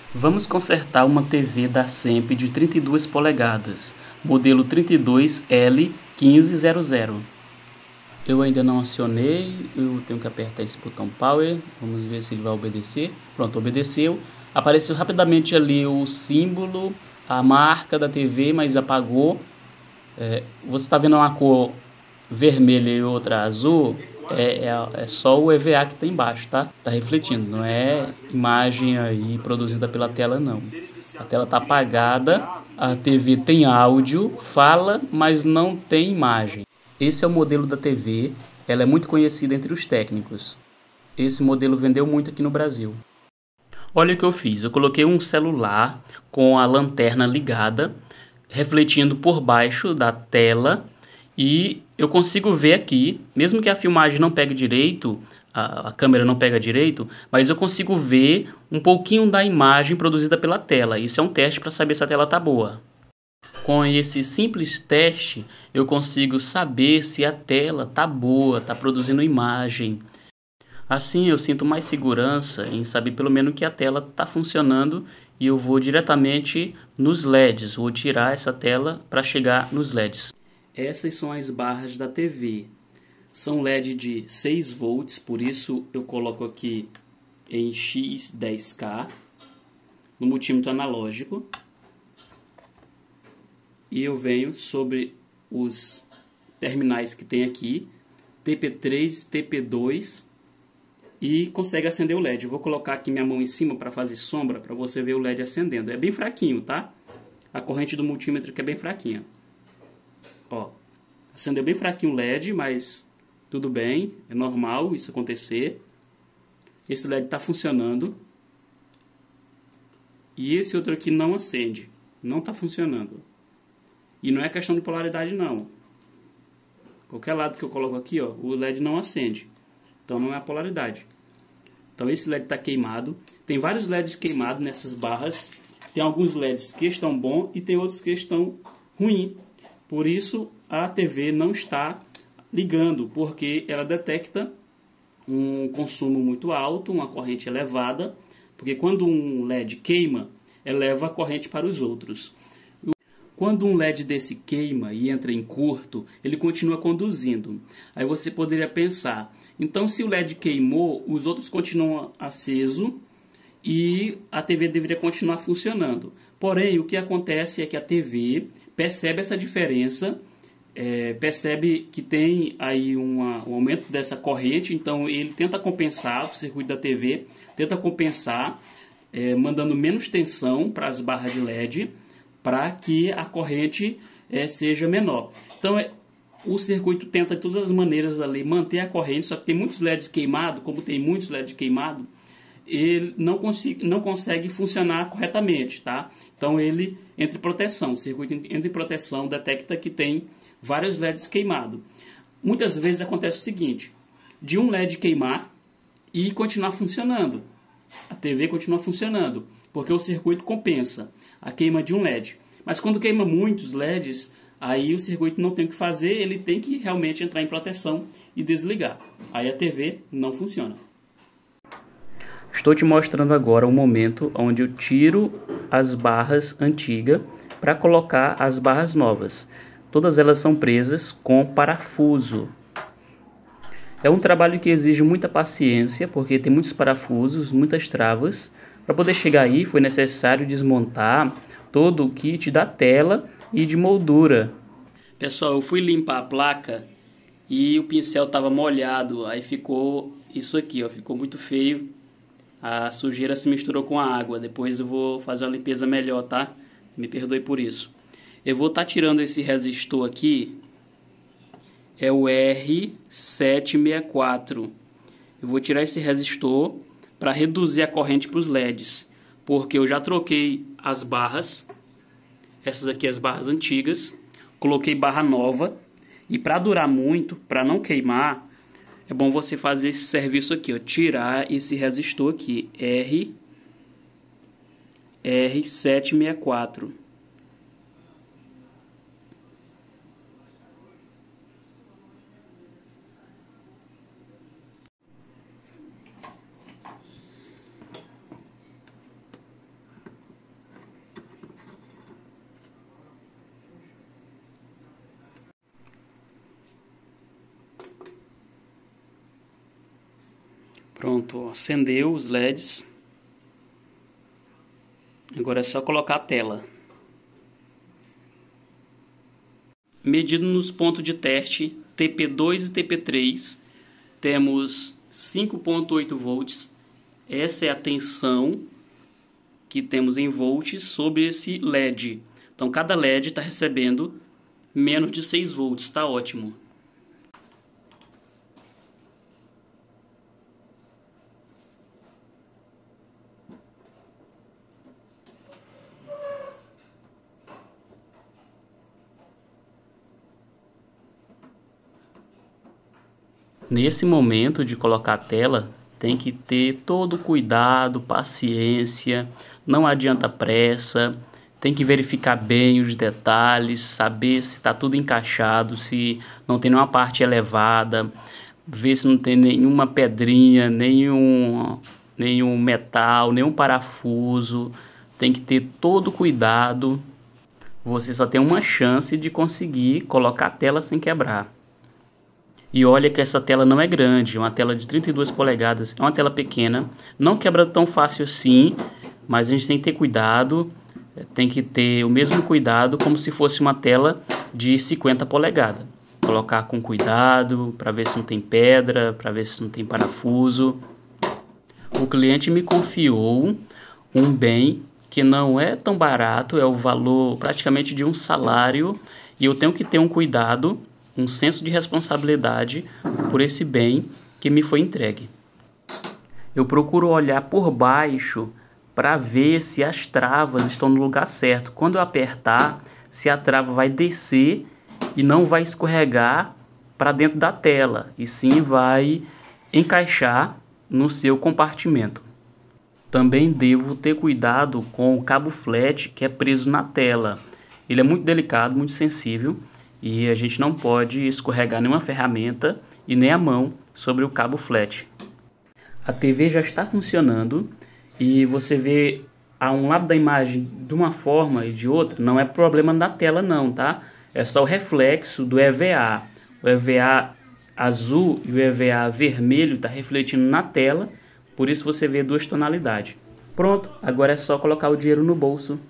Vamos consertar uma TV da Semp de 32 polegadas, modelo 32L1500. Eu ainda não acionei, eu tenho que apertar esse botão Power, vamos ver se ele vai obedecer. Pronto, obedeceu. Apareceu rapidamente ali o símbolo, a marca da TV, mas apagou. Você está vendo uma cor vermelha e outra azul, é só o EVA que está embaixo, tá? Tá refletindo, não é imagem aí produzida pela tela, não. A tela tá apagada, a TV tem áudio, fala, mas não tem imagem. Esse é o modelo da TV, ela é muito conhecida entre os técnicos. Esse modelo vendeu muito aqui no Brasil. Olha o que eu fiz, eu coloquei um celular com a lanterna ligada, refletindo por baixo da tela, e eu consigo ver aqui, mesmo que a filmagem não pegue direito, a câmera não pega direito, mas eu consigo ver um pouquinho da imagem produzida pela tela. Isso é um teste para saber se a tela está boa. Com esse simples teste, eu consigo saber se a tela está boa, está produzindo imagem. Assim eu sinto mais segurança em saber pelo menos que a tela está funcionando e eu vou diretamente nos LEDs, vou tirar essa tela para chegar nos LEDs. Essas são as barras da TV. São LED de 6 volts, por isso eu coloco aqui em X10K no multímetro analógico. E eu venho sobre os terminais que tem aqui, TP3, TP2, e consegue acender o LED. Eu vou colocar aqui minha mão em cima para fazer sombra, para você ver o LED acendendo. É bem fraquinho, tá? A corrente do multímetro que é bem fraquinha. Ó, acendeu bem fraquinho o LED, mas tudo bem, é normal isso acontecer. Esse LED está funcionando. E esse outro aqui não acende, não está funcionando. E não é questão de polaridade, não. Qualquer lado que eu coloco aqui, ó, o LED não acende. Então não é a polaridade. Então esse LED está queimado. Tem vários LEDs queimados nessas barras. Tem alguns LEDs que estão bons e tem outros que estão ruins. Por isso a TV não está ligando, porque ela detecta um consumo muito alto, uma corrente elevada. Porque quando um LED queima, eleva a corrente para os outros. Quando um LED desse queima e entra em curto, ele continua conduzindo. Aí você poderia pensar, então se o LED queimou, os outros continuam acesos e a TV deveria continuar funcionando. Porém, o que acontece é que a TV percebe essa diferença, percebe que tem aí um aumento dessa corrente, então ele tenta compensar, o circuito da TV tenta compensar, mandando menos tensão para as barras de LED, para que a corrente seja menor. Então o circuito tenta de todas as maneiras ali manter a corrente, só que tem muitos LEDs queimados, como tem muitos LEDs queimados, ele não consegue funcionar corretamente, tá? Então ele entra em proteção, o circuito entra em proteção, detecta que tem vários LEDs queimados. Muitas vezes acontece o seguinte, de um LED queimar e continuar funcionando, a TV continua funcionando, porque o circuito compensa a queima de um LED. Mas quando queima muitos LEDs, aí o circuito não tem o que fazer, ele tem que realmente entrar em proteção e desligar. Aí a TV não funciona. Estou te mostrando agora o momento onde eu tiro as barras antigas para colocar as barras novas. Todas elas são presas com parafuso. É um trabalho que exige muita paciência, porque tem muitos parafusos, muitas travas. Para poder chegar aí, foi necessário desmontar todo o kit da tela e de moldura. Pessoal, eu fui limpar a placa e o pincel estava molhado, aí ficou isso aqui, ó, ficou muito feio. A sujeira se misturou com a água. Depois eu vou fazer uma limpeza melhor, tá? Me perdoe por isso. Eu vou estar tirando esse resistor aqui, é o R764. Eu vou tirar esse resistor para reduzir a corrente para os LEDs, porque eu já troquei as barras, essas aqui as barras antigas, coloquei barra nova, e para durar muito, para não queimar, é bom você fazer esse serviço aqui, ó, tirar esse resistor aqui, R764. Pronto, acendeu os LEDs. Agora é só colocar a tela. Medido nos pontos de teste TP2 e TP3, temos 5.8 volts. Essa é a tensão que temos em volts sobre esse LED. Então cada LED está recebendo menos de 6 volts, está ótimo. Nesse momento de colocar a tela, tem que ter todo cuidado, paciência, não adianta pressa, tem que verificar bem os detalhes, saber se está tudo encaixado, se não tem nenhuma parte elevada, ver se não tem nenhuma pedrinha, nenhum metal, nenhum parafuso, tem que ter todo cuidado. Você só tem uma chance de conseguir colocar a tela sem quebrar. E olha que essa tela não é grande, é uma tela de 32 polegadas, é uma tela pequena, não quebra tão fácil assim, mas a gente tem que ter cuidado, tem que ter o mesmo cuidado como se fosse uma tela de 50 polegadas. Colocar com cuidado, para ver se não tem pedra, para ver se não tem parafuso. O cliente me confiou um bem que não é tão barato, é o valor praticamente de um salário, e eu tenho que ter um cuidado, um senso de responsabilidade por esse bem que me foi entregue. Eu procuro olhar por baixo para ver se as travas estão no lugar certo. Quando eu apertar, se a trava vai descer e não vai escorregar para dentro da tela, e sim vai encaixar no seu compartimento. Também devo ter cuidado com o cabo flat que é preso na tela. Ele é muito delicado, muito sensível, e a gente não pode escorregar nenhuma ferramenta e nem a mão sobre o cabo flat. A TV já está funcionando e você vê a um lado da imagem de uma forma e de outra, não é problema da tela não, tá? É só o reflexo do EVA. O EVA azul e o EVA vermelho está refletindo na tela, por isso você vê duas tonalidades. Pronto, agora é só colocar o dinheiro no bolso.